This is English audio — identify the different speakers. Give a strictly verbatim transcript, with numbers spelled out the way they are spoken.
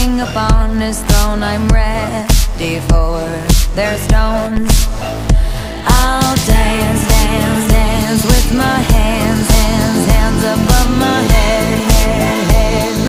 Speaker 1: king upon his throne. I'm ready for their stones. I'll